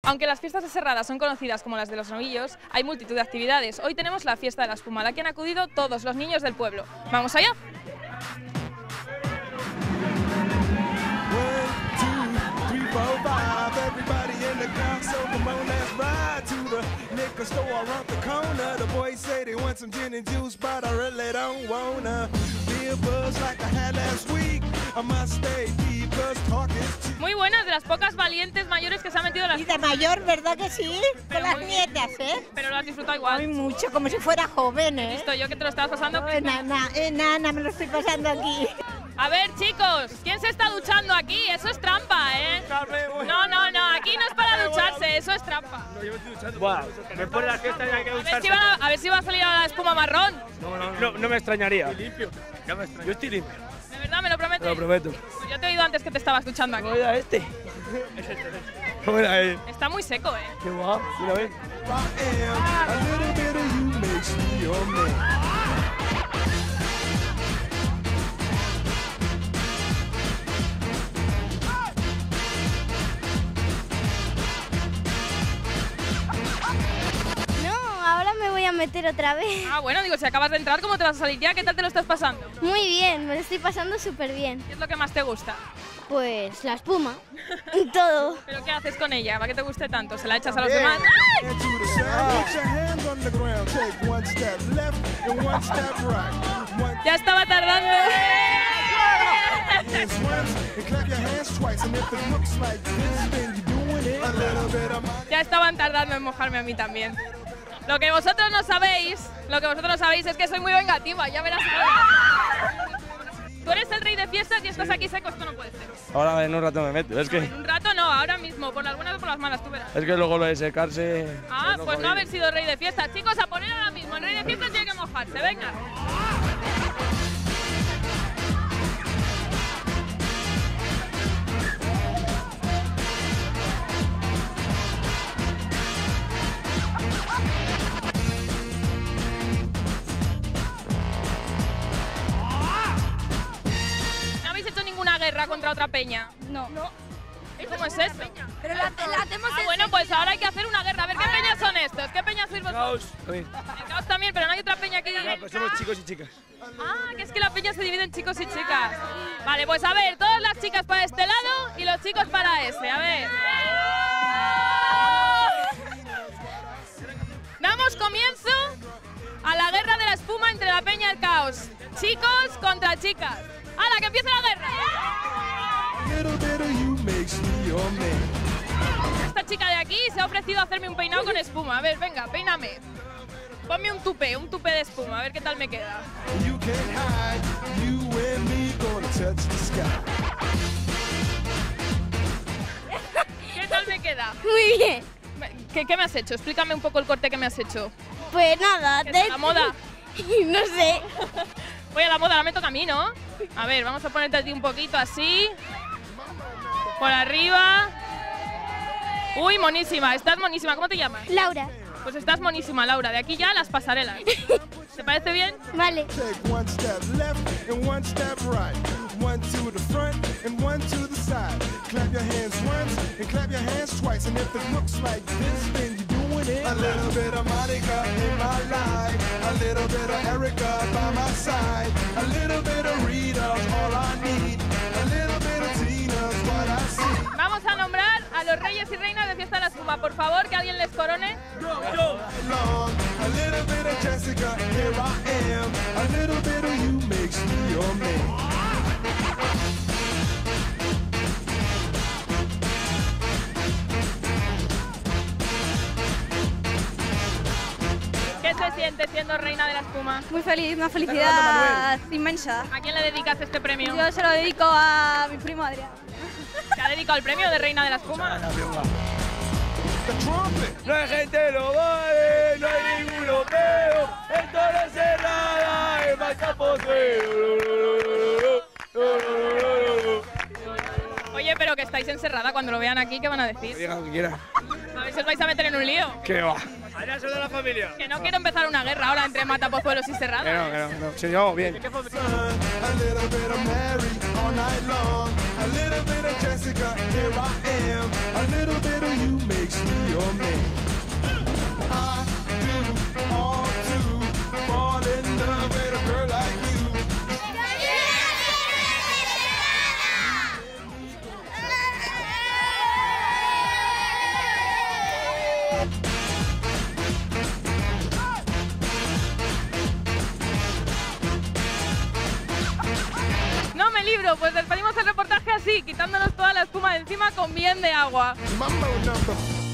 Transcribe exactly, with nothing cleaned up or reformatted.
Aunque las fiestas de Serrada son conocidas como las de los novillos, hay multitud de actividades. Hoy tenemos la fiesta de la espuma, a la que han acudido todos los niños del pueblo. ¡Vamos allá! Muy buenas, de las pocas valientes mayores que se han metido en la... Y de mayor, ¿verdad que sí? Con las nietas, ¿eh? Pero lo has disfrutado igual. Muy mucho, como si fuera joven, ¿eh? Visto yo que te lo estabas pasando. No, enana, enana, me lo estoy pasando aquí. A ver, chicos, ¿quién se está duchando aquí? Eso es trampa, ¿eh? No, no, no, aquí no es para ducharse, eso es trampa. No, yo me estoy duchando. Buah, después de la fiesta ya hay que ducharse. A ver si va a, a, ver si va a salir la espuma marrón. No, no, no, no me extrañaría. Estoy limpio. Ya me extraño. Yo estoy limpio. ¿De verdad me lo prometes? Te lo prometo. Pues yo te he oído antes que te estabas duchando aquí. ¿Cómo era este? Es este. ¿Cómo era él? Está muy seco, ¿eh? Qué guapo, mira, ves. A meter otra vez. Ah, bueno, digo, si acabas de entrar, ¿cómo te vas a salir ya? ¿Qué tal te lo estás pasando? Muy bien, me lo estoy pasando súper bien. ¿Qué es lo que más te gusta? Pues la espuma, todo. ¿Pero qué haces con ella? ¿Para qué te guste tanto? ¿Se la echas a los demás? ¡Ay! Ya estaba tardando. Ya estaban tardando en mojarme a mí también. Lo que vosotros no sabéis, lo que vosotros no sabéis es que soy muy vengativa, ya verás. Tú eres el rey de fiestas y estás aquí seco, esto no puede ser. Ahora en un rato me meto, es que... En un rato no, ahora mismo, por las buenas o por las malas, tú verás. Es que luego lo de secarse... Ah, pues no, pues no haber sido rey de fiestas. Chicos, a poner ahora mismo, el rey de fiestas tiene que mojarse, venga. Guerra contra otra peña. No. No. ¿Cómo es esto? Pero la, la hacemos ah, bueno, pues ahora hay que hacer una guerra. A ver, ¿qué peñas son estos? ¿Qué peñas sois vosotros? Caos también. El Caos también, pero no hay otra peña aquí. Ya, pues somos chicos y chicas. Ah, que es que la peña se divide en chicos y chicas. Vale, pues a ver, todas las chicas para este lado y los chicos para este. A ver. Damos comienzo a la guerra de la espuma entre la peña y el Caos. Chicos contra chicas. ¡Hala, que empiece la guerra! Esta chica de aquí se ha ofrecido a hacerme un peinado con espuma. A ver, venga, peíname. Ponme un tupé, un tupé de espuma, a ver qué tal me queda. ¿Qué tal me queda? Muy bien. ¿Qué, ¿Qué me has hecho? Explícame un poco el corte que me has hecho. Pues nada, ¿Qué de es la moda? No sé. Voy a la moda, la me toca a mí, ¿no? A ver, vamos a ponerte a ti un poquito así. Por arriba. Uy, monísima, estás monísima. ¿Cómo te llamas? Laura. Pues estás monísima, Laura. De aquí ya las pasarelas. ¿Te parece bien? Vale. A little bit of Monica in my life, a little bit of Erica by my side, a little bit of Rita's all I need, a little bit of Tina's what I see. Vamos a nombrar a los reyes y reinas de Fiesta de la Espuma. Por favor, que alguien les corone. Yo. A little bit of Jessica, here I am, a little bit of you makes me your man. ¿Qué se siente siendo reina de la espuma? Muy feliz, una felicidad inmensa. ¿A quién le dedicas este premio? Yo se lo dedico a mi primo Adrián. ¿Te ha dedicado el premio de reina de la espuma? No hay gente, no vale, no hay ninguno peo, esto no es cerrada, es más Oye, pero que estáis encerrada, cuando lo vean aquí, ¿qué van a decir? Diga lo que quiera. A ver si os vais a meter en un lío. ¿Qué va? Allá se da la familia. Que no quiero empezar una guerra ahora entre Matapozuelos y Serrada. Que no, que no, que no. Se llevamos bien. A little bit of Jessica, here I am. A little bit of you makes me No me libro, pues despedimos el reportaje así, quitándonos toda la espuma de encima con bien de agua. Mambo number